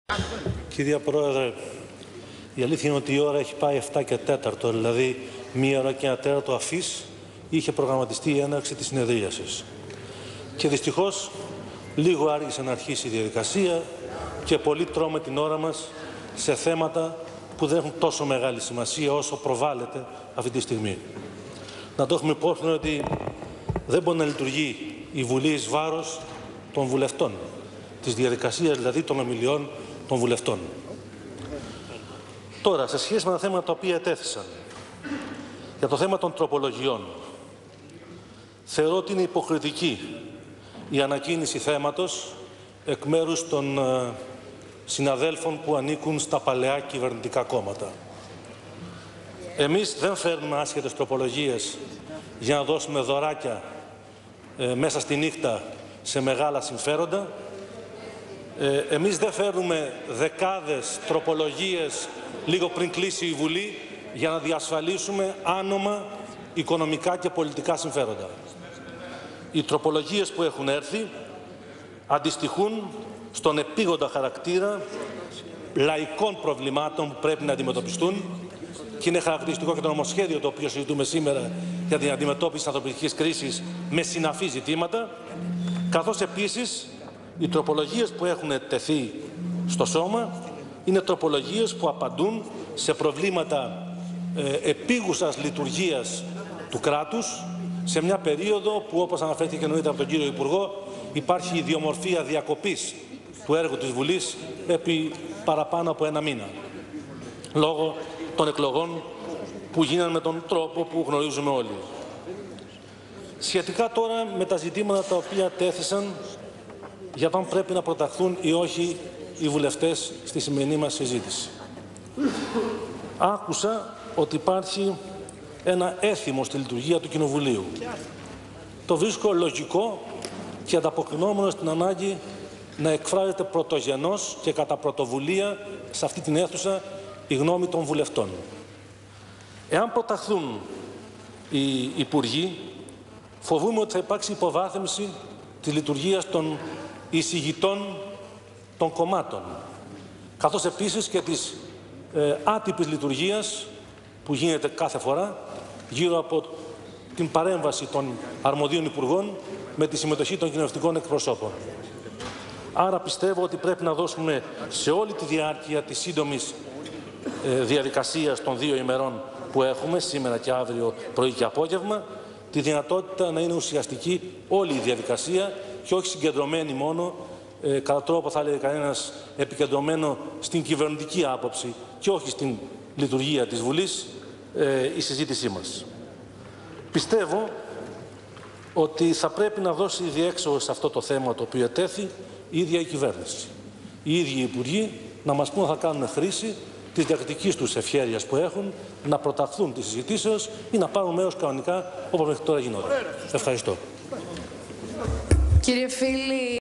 Κυρία Πρόεδρε, η αλήθεια είναι ότι η ώρα έχει πάει 7 και 4, δηλαδή 1 ώρα και 1 τέταρτο αφής είχε προγραμματιστεί η έναρξη της συνεδρίασης. Και δυστυχώς λίγο άργησε να αρχίσει η διαδικασία και πολύ τρώμε την ώρα μας σε θέματα που δεν έχουν τόσο μεγάλη σημασία όσο προβάλλεται αυτή τη στιγμή. Να το έχουμε υπόψη ότι δεν μπορεί να λειτουργεί η Βουλή εις βάρος των βουλευτών, της διαδικασίας δηλαδή των ομιλιών των βουλευτών. Τώρα, σε σχέση με τα θέματα τα οποία ετέθησαν, για το θέμα των τροπολογιών, θεωρώ ότι είναι υποκριτική η ανακοίνηση θέματος εκ μέρους των συναδέλφων που ανήκουν στα παλαιά κυβερνητικά κόμματα. Εμείς δεν φέρνουμε άσχετες τροπολογίες για να δώσουμε δωράκια μέσα στη νύχτα σε μεγάλα συμφέροντα. Εμείς δεν φέρνουμε δεκάδες τροπολογίες λίγο πριν κλείσει η Βουλή για να διασφαλίσουμε άνομα οικονομικά και πολιτικά συμφέροντα. Οι τροπολογίες που έχουν έρθει αντιστοιχούν στον επίγοντα χαρακτήρα λαϊκών προβλημάτων που πρέπει να αντιμετωπιστούν και είναι χαρακτηριστικό και το νομοσχέδιο το οποίο συζητούμε σήμερα για την αντιμετώπιση της ανθρωπιστικής κρίσης με συναφή ζητήματα, καθώς επίσης οι τροπολογίες που έχουν τεθεί στο σώμα είναι τροπολογίες που απαντούν σε προβλήματα επίγουσας λειτουργίας του κράτους σε μια περίοδο που, όπως αναφέρθηκε νωρίτερα από τον κύριο Υπουργό, υπάρχει η ιδιομορφία διακοπής του έργου της Βουλής επί παραπάνω από 1 μήνα, λόγω των εκλογών που γίνανε με τον τρόπο που γνωρίζουμε όλοι. Σχετικά τώρα με τα ζητήματα τα οποία τέθησαν για το αν πρέπει να προταχθούν ή όχι οι βουλευτές στη σημερινή μας συζήτηση. Άκουσα ότι υπάρχει ένα έθιμο στη λειτουργία του Κοινοβουλίου. Το βρίσκω λογικό και ανταποκρινόμενο στην ανάγκη να εκφράζεται πρωτογενώς και κατά πρωτοβουλία σε αυτή την αίθουσα η γνώμη των βουλευτών. Εάν προταχθούν οι υπουργοί, φοβούμαι ότι θα υπάρξει υποβάθμιση της λειτουργίας των εισηγητών των κομμάτων, καθώς επίσης και της άτυπης λειτουργίας που γίνεται κάθε φορά γύρω από την παρέμβαση των αρμοδίων υπουργών με τη συμμετοχή των κοινοβουλευτικών εκπροσώπων. Άρα πιστεύω ότι πρέπει να δώσουμε σε όλη τη διάρκεια της σύντομης διαδικασίας των 2 ημερών που έχουμε, σήμερα και αύριο πρωί και απόγευμα, τη δυνατότητα να είναι ουσιαστική όλη η διαδικασία και όχι συγκεντρωμένη μόνο, κατά τρόπο θα έλεγε κανένας επικεντρωμένο στην κυβερνητική άποψη και όχι στην λειτουργία της Βουλής, η συζήτησή μας. Πιστεύω ότι θα πρέπει να δώσει διέξοδο σε αυτό το θέμα το οποίο ετέθη η ίδια η κυβέρνηση. Οι ίδιοι οι υπουργοί να μας πούν θα κάνουν χρήση της διακριτικής τους ευχέρειας που έχουν να προταχθούν τις συζητήσεις ή να πάρουν μέρος κανονικά όπως μέχρι τώρα γινόταν. Ευχαριστώ. Κύριε Φίλη.